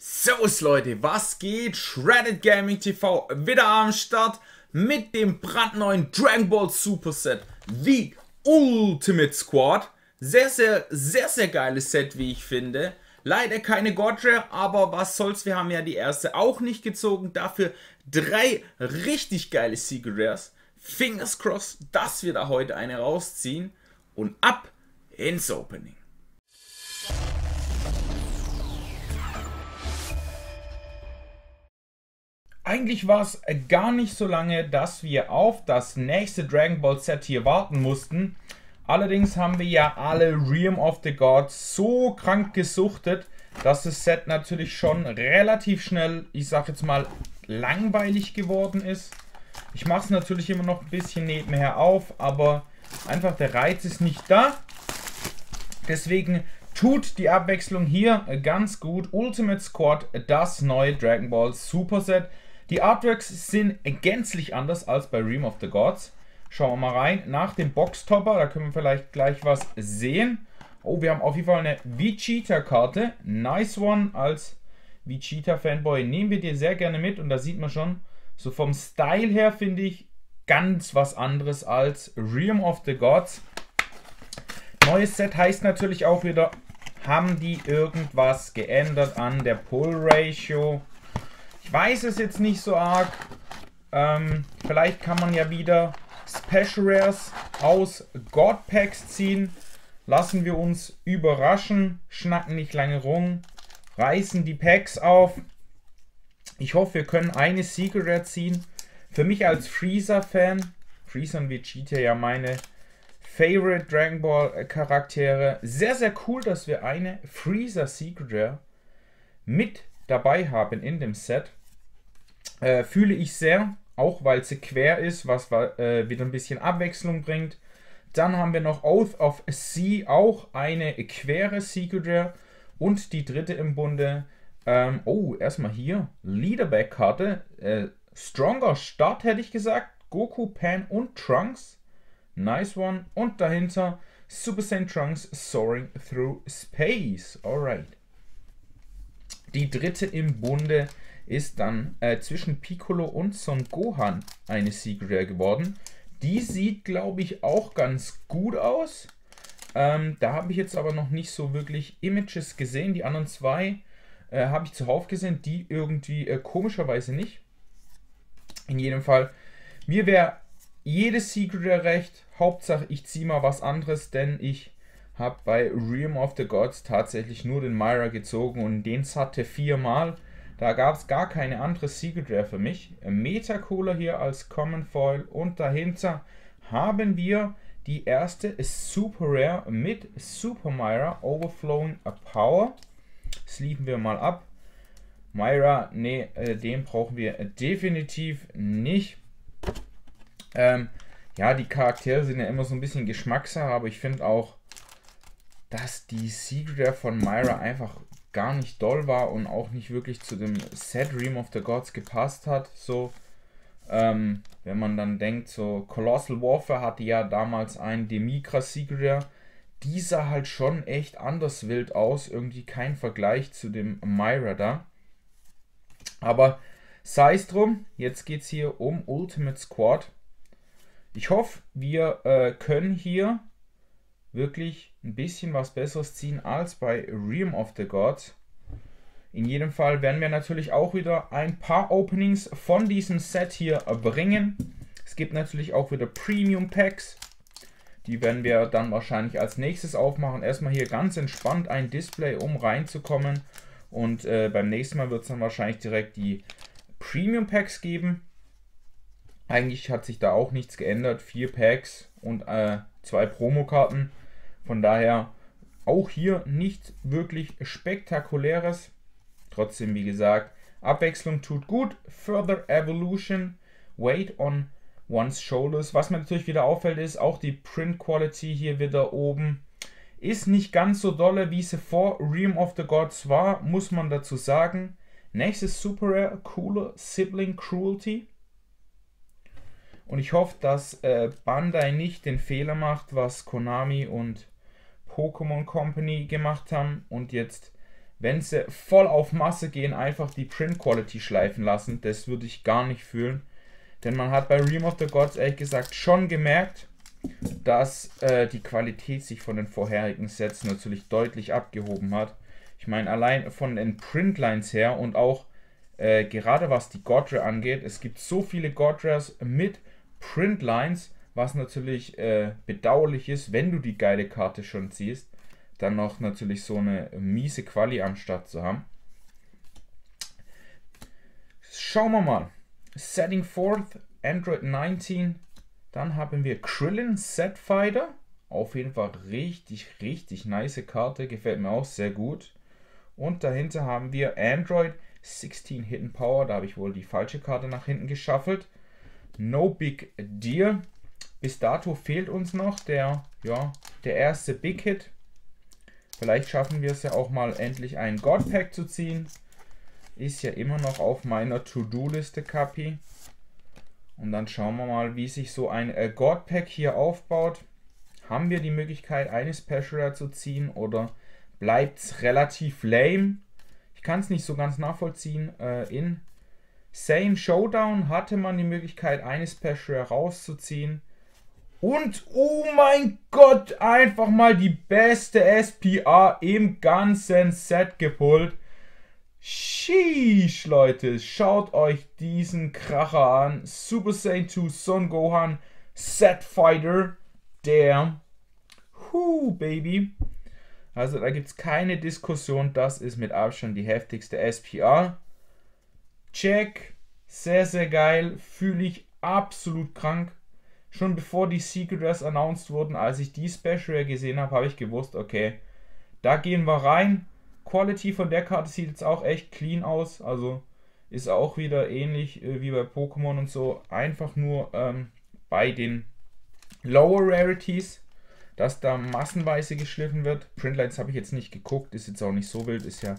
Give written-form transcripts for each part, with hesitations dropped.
Servus Leute, was geht? Shredded Gaming TV wieder am Start mit dem brandneuen Dragon Ball Super Set, The Ultimate Squad. Sehr geiles Set, wie ich finde. Leider keine Godra, aber was soll's, wir haben ja die erste auch nicht gezogen. Dafür 3 richtig geile Secret Rares. Fingers crossed, dass wir da heute eine rausziehen. Und ab ins Opening. Eigentlich war es gar nicht so lange, dass wir auf das nächste Dragon Ball Set hier warten mussten. Allerdings haben wir ja alle Realm of the Gods so krank gesuchtet, dass das Set natürlich schon relativ schnell, ich sag jetzt mal, langweilig geworden ist. Ich mache es natürlich immer noch ein bisschen nebenher auf, aber einfach der Reiz ist nicht da. Deswegen tut die Abwechslung hier ganz gut. Ultimate Squad, das neue Dragon Ball Super Set. Die Artworks sind gänzlich anders als bei Realm of the Gods. Schauen wir mal rein. Nach dem Boxtopper, da können wir vielleicht gleich was sehen. Oh, wir haben auf jeden Fall eine Vegeta-Karte. Nice one. Als Vegeta-Fanboy nehmen wir die sehr gerne mit. Und da sieht man schon, so vom Style her finde ich ganz was anderes als Realm of the Gods. Neues Set heißt natürlich auch wieder, haben die irgendwas geändert an der Pull-Ratio? Ich weiß es jetzt nicht so arg. Vielleicht kann man ja wieder Special Rares aus God Packs ziehen. Lassen wir uns überraschen. Schnacken nicht lange rum. Reißen die Packs auf. Ich hoffe, wir können eine Secret Rare ziehen. Für mich als Freezer-Fan. Freezer und Vegeta ja meine Favorite Dragon Ball Charaktere. Sehr cool, dass wir eine Freezer Secret Rare mit dabei haben in dem Set. Fühle ich sehr, auch weil sie quer ist, was wieder ein bisschen Abwechslung bringt. Dann haben wir noch Oath of Sea, auch eine quere Secret Rare. Und die dritte im Bunde, erstmal hier, Leaderback-Karte. Stronger Start hätte ich gesagt. Goku, Pan und Trunks. Nice one. Und dahinter Super Saiyan Trunks Soaring Through Space. Alright. Die dritte im Bunde ist dann zwischen Piccolo und Son Gohan eine Secret Rare geworden. Die sieht, glaube ich, auch ganz gut aus. Da habe ich jetzt aber noch nicht so wirklich Images gesehen. Die anderen zwei habe ich zuhauf gesehen, die irgendwie komischerweise nicht. In jedem Fall, mir wäre jedes Secret Rare recht. Hauptsache, ich ziehe mal was anderes, denn ich habe bei Realm of the Gods tatsächlich nur den Myra gezogen und den satte 4-mal. Da gab es gar keine andere Secret Rare für mich. Meta-Cooler hier als Common Foil und dahinter haben wir die erste Super Rare mit Super Myra Overflowing Power. Sleeven wir mal ab. Myra, nee, den brauchen wir definitiv nicht. Ja, die Charaktere sind ja immer so ein bisschen Geschmackssache, aber ich finde auch, dass die Secret Rare von Myra einfach gar nicht doll war und auch nicht wirklich zu dem Set Realm of the Gods gepasst hat. So, wenn man dann denkt, so Colossal Warfare hatte ja damals einen Demikra Secret Rare. Die sah halt schon echt anders wild aus. Irgendwie kein Vergleich zu dem Myra da. Aber sei es drum, jetzt geht es hier um Ultimate Squad. Ich hoffe, wir können hier wirklich ein bisschen was Besseres ziehen als bei Realm of the Gods. In jedem Fall werden wir natürlich auch wieder ein paar Openings von diesem Set hier bringen. Es gibt natürlich auch wieder Premium Packs. Die werden wir dann wahrscheinlich als nächstes aufmachen. Erstmal hier ganz entspannt ein Display, um reinzukommen. Und beim nächsten Mal wird es dann wahrscheinlich direkt die Premium Packs geben. Eigentlich hat sich da auch nichts geändert. 4 Packs und 2 Promokarten. Von daher auch hier nicht wirklich Spektakuläres. Trotzdem, wie gesagt, Abwechslung tut gut. Further Evolution, Weight on one's Shoulders. Was mir natürlich wieder auffällt, ist auch die Print Quality hier wieder oben. Ist nicht ganz so dolle, wie sie vor Realm of the Gods war, muss man dazu sagen. Nächstes Super Rare, cooler Sibling Cruelty. Und ich hoffe, dass Bandai nicht den Fehler macht, was Konami und Pokémon Company gemacht haben und jetzt wenn sie voll auf Masse gehen, einfach die Print Quality schleifen lassen. Das würde ich gar nicht fühlen. Denn man hat bei Realm of the Gods ehrlich gesagt schon gemerkt, dass die Qualität sich von den vorherigen Sets natürlich deutlich abgehoben hat. Ich meine, allein von den Printlines her und auch gerade was die Godra angeht, es gibt so viele Godras mit Printlines, was natürlich bedauerlich ist, wenn du die geile Karte schon ziehst, dann noch natürlich so eine miese Quali am Start zu haben. Schauen wir mal. Setting forth, Android 19. Dann haben wir Krillin Setfighter. Auf jeden Fall richtig, richtig nice Karte. Gefällt mir auch sehr gut. Und dahinter haben wir Android 16 Hidden Power. Da habe ich wohl die falsche Karte nach hinten geschaffelt. No Big Deal. Bis dato fehlt uns noch der erste Big Hit. Vielleicht schaffen wir es ja auch mal endlich einen God Pack zu ziehen. Ist ja immer noch auf meiner To-Do-Liste, Kapi. Und dann schauen wir mal, wie sich so ein God Pack hier aufbaut. Haben wir die Möglichkeit, eine Special zu ziehen oder bleibt es relativ lame? Ich kann es nicht so ganz nachvollziehen. In Sane Showdown hatte man die Möglichkeit, eine Special rauszuziehen. Und, oh mein Gott, einfach mal die beste SPA im ganzen Set gepullt. Sheesh, Leute, schaut euch diesen Kracher an. Super Saiyan 2 Son Gohan Setfighter, der Baby. Also da gibt es keine Diskussion, das ist mit Abstand die heftigste SPA. Check, sehr, sehr geil, fühle ich absolut krank. Schon bevor die Secret Rares announced wurden, als ich die Special gesehen habe, habe ich gewusst, okay, da gehen wir rein. Quality von der Karte sieht jetzt auch echt clean aus, also ist auch wieder ähnlich wie bei Pokémon und so, einfach nur bei den Lower Rarities, dass da massenweise geschliffen wird. Printlines habe ich jetzt nicht geguckt, ist jetzt auch nicht so wild, ist ja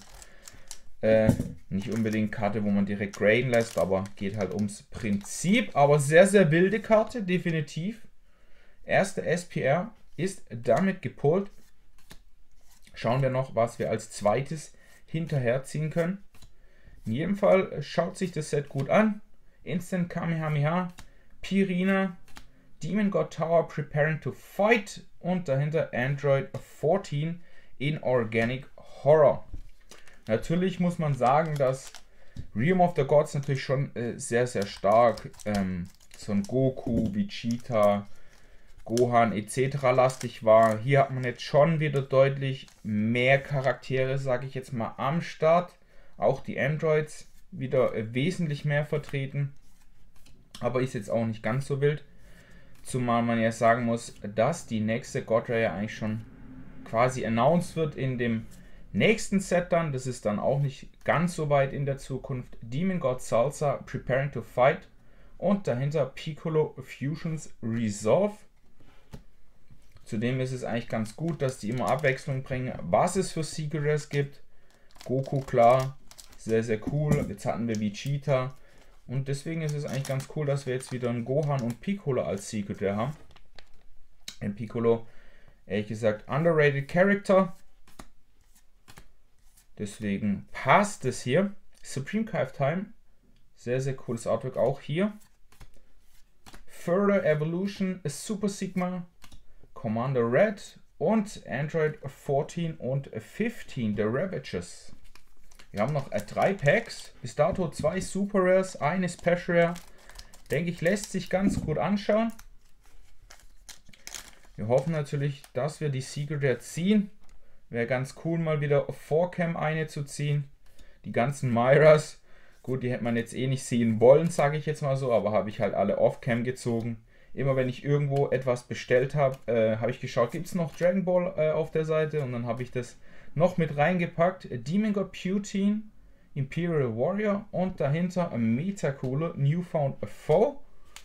nicht unbedingt Karte, wo man direkt graden lässt, aber geht halt ums Prinzip. Aber sehr, sehr wilde Karte, definitiv. Erste SPR ist damit gepullt. Schauen wir noch, was wir als zweites hinterherziehen können. In jedem Fall schaut sich das Set gut an. Instant Kamehameha, Pirina, Demon God Tower Preparing to Fight und dahinter Android 14 in Organic Horror. Natürlich muss man sagen, dass Realm of the Gods natürlich schon sehr, sehr stark so ein Goku, Vegeta, Gohan etc. lastig war. Hier hat man jetzt schon wieder deutlich mehr Charaktere, sage ich jetzt mal, am Start. Auch die Androids wieder wesentlich mehr vertreten. Aber ist jetzt auch nicht ganz so wild. Zumal man ja sagen muss, dass die nächste Godra ja eigentlich schon quasi announced wird in dem nächsten Set dann. Das ist dann auch nicht ganz so weit in der Zukunft. Demon God Salsa Preparing to Fight. Und dahinter Piccolo Fusions Resolve. Zudem ist es eigentlich ganz gut, dass die immer Abwechslung bringen, was es für Secret Rares gibt. Goku, klar, sehr, sehr cool. Jetzt hatten wir Vegeta. Und deswegen ist es eigentlich ganz cool, dass wir jetzt wieder einen Gohan und Piccolo als Secret Rare haben. Ein Piccolo, ehrlich gesagt, underrated Character. Deswegen passt es hier. Supreme Knife Time. Sehr, sehr cooles Artwork auch hier. Further Evolution, Super Sigma, Commander Red und Android 14 und 15, der Ravages. Wir haben noch 3 Packs. Bis dato 2 Super Rares, eine Special Rare. Denke ich, lässt sich ganz gut anschauen. Wir hoffen natürlich, dass wir die Secret Rare ziehen. Wäre ganz cool, mal wieder auf 4Cam eine zu ziehen. Die ganzen Myras, gut, die hätte man jetzt eh nicht sehen wollen, sage ich jetzt mal so, aber habe ich halt alle Off-Cam gezogen. Immer wenn ich irgendwo etwas bestellt habe, habe ich geschaut, gibt es noch Dragon Ball auf der Seite, und dann habe ich das noch mit reingepackt. Demon God Putin, Imperial Warrior und dahinter ein meta cooler Newfound Foe.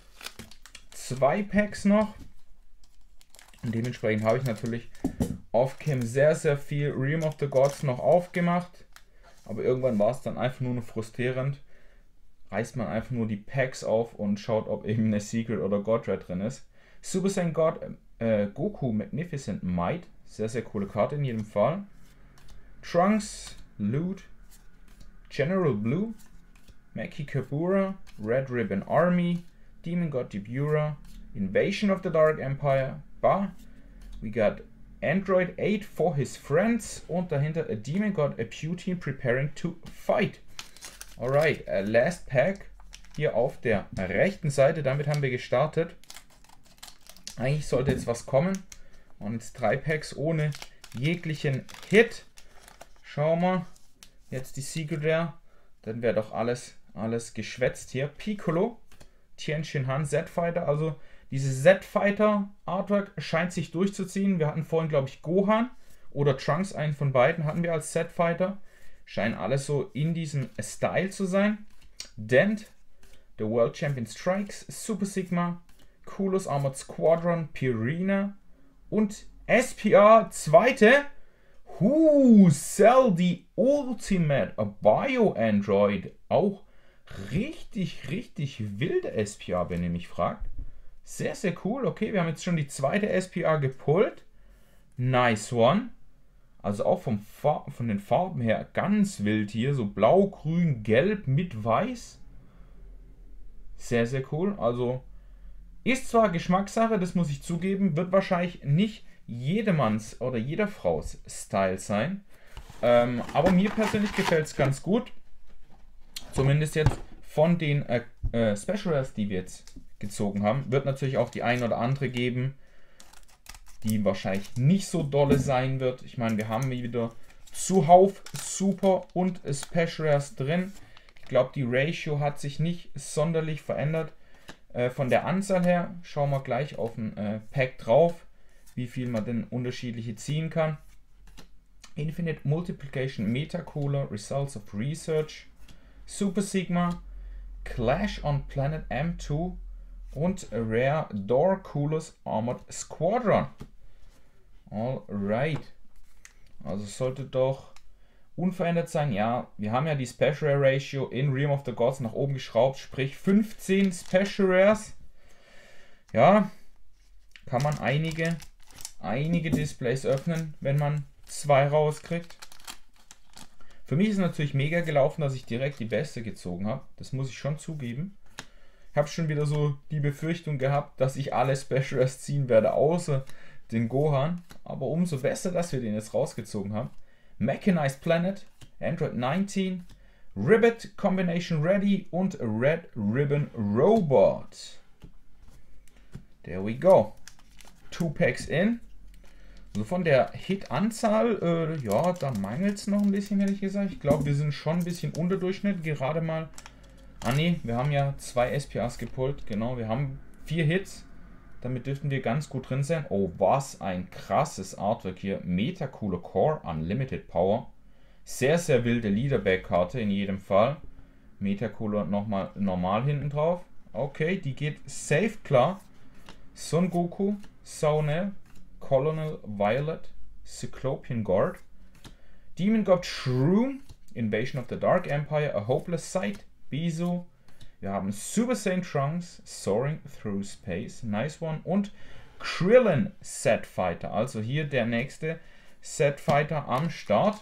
2 Packs noch. Und dementsprechend habe ich natürlich off-cam sehr, sehr viel Realm of the Gods noch aufgemacht. Aber irgendwann war es dann einfach nur noch frustrierend. Reißt man einfach nur die Packs auf und schaut, ob eben eine Secret oder Godra drin ist. Super Saiyan God Goku Magnificent Might. Sehr, sehr coole Karte in jedem Fall. Trunks Loot, General Blue, Maki Kabura, Red Ribbon Army, Demon God Debura, Invasion of the Dark Empire, Ba. We got Android 8 for his friends und dahinter a Demon God, a Putin preparing to fight. Alright, last pack hier auf der rechten Seite. Damit haben wir gestartet. Eigentlich sollte jetzt was kommen. Und jetzt 3 Packs ohne jeglichen Hit. Schauen wir. Jetzt die Secret Rare. Dann wäre doch alles geschwätzt hier. Piccolo, Tianjin Han, Z-Fighter. Also dieses Z-Fighter Artwork scheint sich durchzuziehen. Wir hatten vorhin, glaube ich, Gohan oder Trunks, einen von beiden hatten wir als Z-Fighter. Scheinen alles so in diesem Style zu sein. Dent, The World Champion Strikes, Super Sigma, Coolos Armored Squadron, Purina und SPR zweite. Cell the Ultimate, a Bio Android. Auch richtig wilde SPR, wenn ihr mich fragt. Sehr, sehr cool. Okay, wir haben jetzt schon die zweite SPR gepullt. Nice one. Also auch von den Farben her ganz wild hier. So blau, grün, gelb mit weiß. Sehr, sehr cool. Also ist zwar Geschmackssache, das muss ich zugeben. Wird wahrscheinlich nicht jedermanns oder jeder Fraus Style sein. Aber mir persönlich gefällt es ganz gut. Zumindest jetzt von den Special Rares, die wir jetzt gezogen haben. Wird natürlich auch die ein oder andere geben, die wahrscheinlich nicht so dolle sein wird. Ich meine, wir haben wieder zuhauf Super und Special Rares drin. Ich glaube, die Ratio hat sich nicht sonderlich verändert. Von der Anzahl her schauen wir gleich auf ein Pack drauf, wie viel man denn unterschiedliche ziehen kann. Infinite Multiplication Meta Cooler, Results of Research, Super Sigma, Clash on Planet M2 und Rare Door Coolers Armored Squadron. Alright. Also sollte doch unverändert sein. Ja, wir haben ja die Special Rare Ratio in Realm of the Gods nach oben geschraubt, sprich 15 Special Rares. Ja, kann man einige Displays öffnen, wenn man 2 rauskriegt. Für mich ist es natürlich mega gelaufen, dass ich direkt die beste gezogen habe. Das muss ich schon zugeben. Ich habe schon wieder so die Befürchtung gehabt, dass ich alle Special Rares ziehen werde, außer den Gohan. Aber umso besser, dass wir den jetzt rausgezogen haben. Mechanized Planet, Android 19, Ribbit Combination Ready und Red Ribbon Robot. There we go. 2 Packs in. Also von der Hit-Anzahl, ja, da mangelt es noch ein bisschen, hätte ich gesagt. Ich glaube, wir sind schon ein bisschen unter Durchschnitt. Gerade mal. Ah ne, wir haben ja 2 SPRs gepullt. Genau, wir haben 4 Hits. Damit dürften wir ganz gut drin sein. Oh, was ein krasses Artwork hier. Meta Cooler Core, Unlimited Power. Sehr, sehr wilde Leaderback-Karte in jedem Fall. Meta Cooler nochmal normal hinten drauf. Okay, die geht safe klar. Son Goku, Saunel, Colonel Violet, Cyclopean Guard, Demon God Shroom, Invasion of the Dark Empire, A Hopeless Sight, Bizu. Wir haben Super Saiyan Trunks, Soaring Through Space, nice one. Und Krillin Z-Fighter, also hier der nächste Z-Fighter am Start.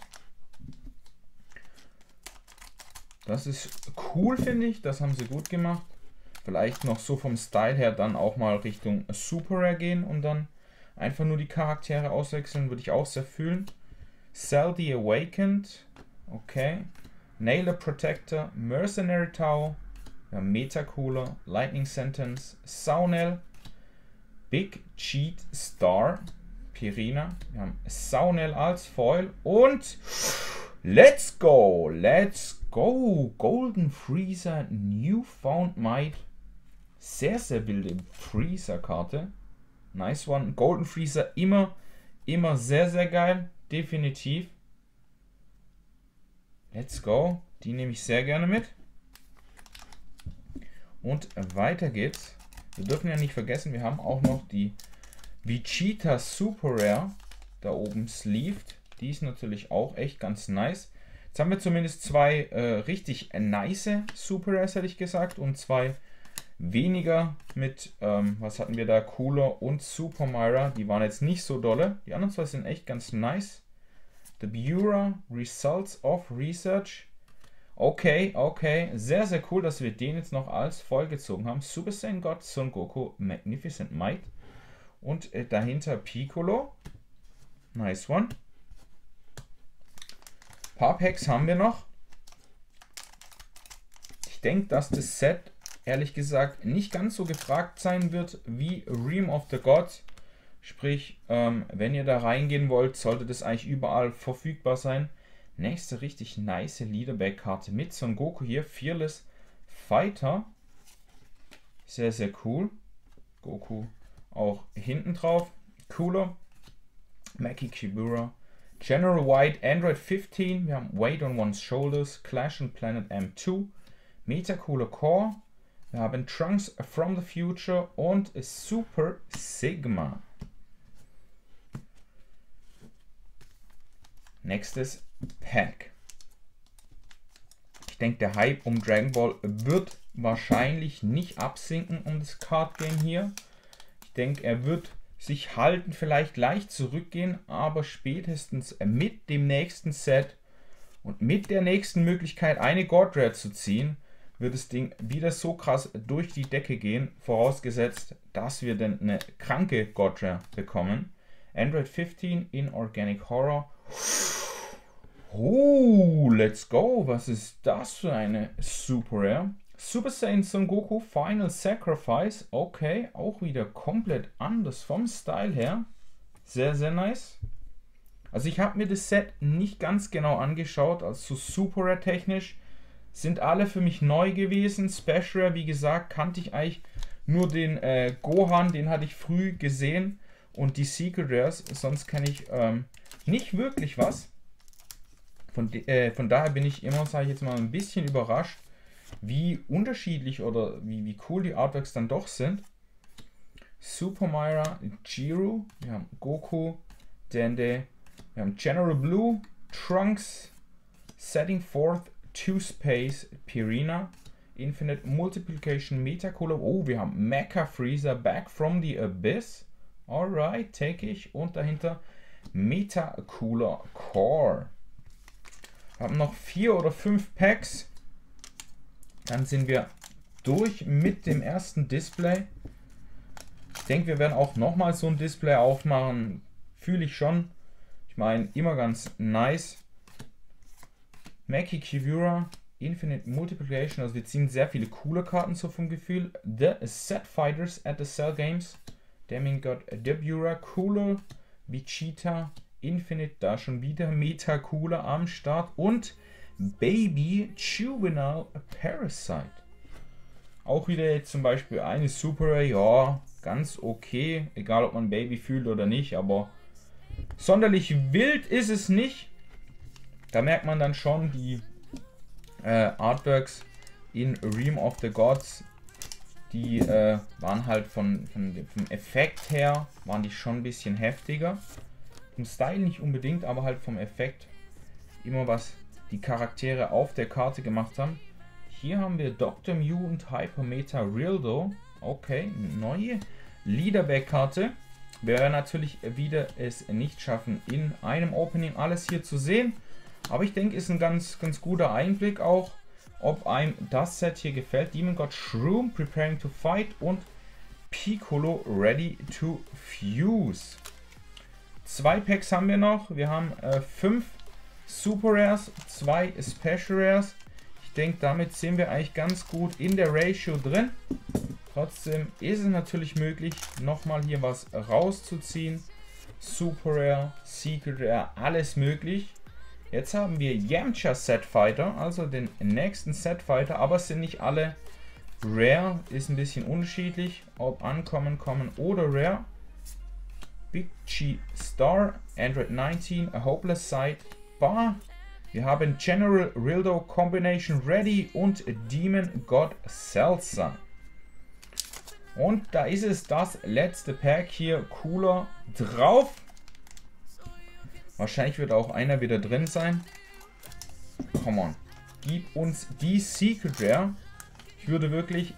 Das ist cool, finde ich, das haben sie gut gemacht. Vielleicht noch so vom Style her dann auch mal Richtung Super Rare gehen und dann einfach nur die Charaktere auswechseln, würde ich auch sehr fühlen. Cell the Awakened, okay. Nailer Protector, Mercenary Tower, wir haben Meta Cooler, Lightning Sentence, Saunel, Big Cheat Star, Purina, wir haben Saunel als Foil und let's go, Golden Freezer Newfound Might. Sehr, sehr wilde Freezer-Karte. Nice one. Golden Freezer immer sehr, sehr geil. Definitiv. Let's go. Die nehme ich sehr gerne mit. Und weiter geht's. Wir dürfen ja nicht vergessen, wir haben auch noch die Vegeta Super Rare da oben sleeved. Die ist natürlich auch echt ganz nice. Jetzt haben wir zumindest 2 richtig nice Super Rares, hätte ich gesagt. Und 2 weniger mit, was hatten wir da, Cooler und Super Myra. Die waren jetzt nicht so dolle. Die anderen 2 sind echt ganz nice. Dabura, Results of Research. Okay, okay. Sehr, sehr cool, dass wir den jetzt noch als vollgezogen haben. Super Saiyan God, Son Goku, Magnificent Might. Und dahinter Piccolo. Nice one. Ein paar Packs haben wir noch. Ich denke, dass das Set, ehrlich gesagt, nicht ganz so gefragt sein wird wie Realm of the Gods. Sprich, wenn ihr da reingehen wollt, sollte das eigentlich überall verfügbar sein. Nächste richtig nice Leaderback-Karte mit Son Goku hier. Fearless Fighter. Sehr, sehr cool. Goku auch hinten drauf. Cooler. Maki Kibura. General White, Android 15. Wir haben Weight on One's Shoulders. Clash and Planet M2. Meta Cooler Core. Wir haben Trunks from the Future und Super Sigma. Nächstes Pack. Ich denke, der Hype um Dragon Ball wird wahrscheinlich nicht absinken um das Card Game hier. Ich denke, er wird sich halten, vielleicht leicht zurückgehen, aber spätestens mit dem nächsten Set und mit der nächsten Möglichkeit, eine God Rare zu ziehen, wird das Ding wieder so krass durch die Decke gehen, vorausgesetzt, dass wir dann eine kranke God Rare bekommen. Android 15 in Organic Horror. Oh, let's go. Was ist das für eine Super Rare? Super Saiyan Son Goku Final Sacrifice. Okay, auch wieder komplett anders vom Style her. Sehr, sehr nice. Also ich habe mir das Set nicht ganz genau angeschaut, also Super Rare technisch. Sind alle für mich neu gewesen. Special Rare, wie gesagt, kannte ich eigentlich nur den Gohan, den hatte ich früh gesehen. Und die Secret Rares, sonst kenne ich nicht wirklich was. Von daher bin ich immer, sage ich jetzt mal, ein bisschen überrascht, wie unterschiedlich oder wie cool die Artworks dann doch sind. Super Myra, Jiru, wir haben Goku, Dende, wir haben General Blue, Trunks, Setting Forth, Two Space, Pirina, Infinite Multiplication, Metacooler. Oh, wir haben Mecha Freezer, Back from the Abyss. Alright, take ich. Und dahinter Metacooler Core. Wir haben noch 4 oder 5 Packs. Dann sind wir durch mit dem ersten Display. Ich denke, wir werden auch nochmal so ein Display aufmachen. Fühle ich schon. Ich meine, immer ganz nice. Maki Kibura, Infinite Multiplication. Also wir ziehen sehr viele coole Karten so vom Gefühl. The Set Fighters at the Cell Games. Demon God Dabura, Cooler, Vegeta, Infinite, da schon wieder Meta Cooler am Start und Baby Juvenile Parasite. Auch wieder jetzt zum Beispiel eine Super Rare, ja, ganz okay, egal ob man Baby fühlt oder nicht, aber sonderlich wild ist es nicht. Da merkt man dann schon die Artworks in Realm of the Gods, die waren halt vom Effekt her, waren die schon ein bisschen heftiger. Vom Style nicht unbedingt, aber halt vom Effekt immer was die Charaktere auf der Karte gemacht haben. Hier haben wir Dr. Mew und Hyper Meta Rildo. Okay, neue Leaderback-Karte. Wir werden natürlich wieder es nicht schaffen, in einem Opening alles hier zu sehen. Aber ich denke, ist ein ganz guter Einblick auch, ob einem das Set hier gefällt. Demon God Shroom, Preparing to Fight und Piccolo, Ready to Fuse. 2 Packs haben wir noch. Wir haben 5 Super Rares, 2 Special Rares. Ich denke, damit sind wir eigentlich ganz gut in der Ratio drin. Trotzdem ist es natürlich möglich, nochmal hier was rauszuziehen. Super Rare, Secret Rare, alles möglich. Jetzt haben wir Yamcha Set Fighter, also den nächsten Set Fighter, aber es sind nicht alle Rare, ist ein bisschen unterschiedlich, ob Uncommon, Common oder Rare. Big G Star, Android 19, A Hopeless Sight, Bar. Wir haben General Rildo Combination Ready und Demon God Celsa. Und da ist es, das letzte Pack hier, Cooler drauf. Wahrscheinlich wird auch einer wieder drin sein. Come on. Gib uns die Secret Rare. Ich würde wirklich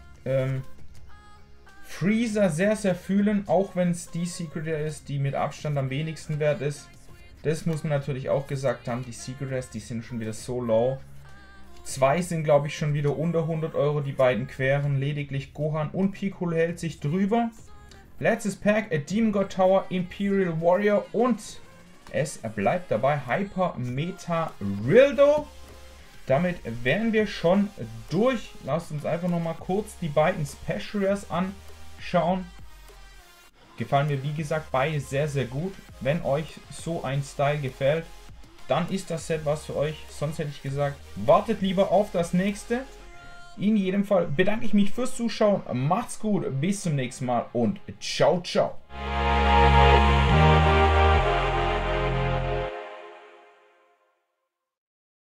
Freezer sehr fühlen, auch wenn es die Secret Rare ist, die mit Abstand am wenigsten wert ist. Das muss man natürlich auch gesagt haben. Die Secrets, die sind schon wieder so low. 2 sind, glaube ich, schon wieder unter 100 Euro. Die beiden queren. Lediglich Gohan und Piccolo hält sich drüber. Letztes Pack, a Demon God Tower, Imperial Warrior und es bleibt dabei Hyper Meta Rildo. Damit wären wir schon durch. Lasst uns einfach nochmal kurz die beiden Special Rares anschauen. Gefallen mir, wie gesagt, beide sehr, sehr gut. Wenn euch so ein Style gefällt, dann ist das Set was für euch. Sonst hätte ich gesagt, wartet lieber auf das nächste. In jedem Fall bedanke ich mich fürs Zuschauen. Macht's gut, bis zum nächsten Mal und ciao, ciao.